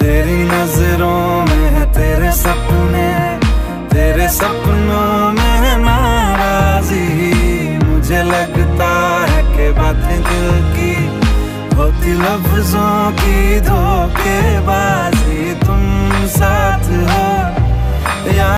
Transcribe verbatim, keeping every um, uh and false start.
तेरी नजरों में है तेरे सपने, तेरे सपनों में है नाराजी। मुझे लगता है कि बातें दिल की होती लफ्जों की धोखेबाजी।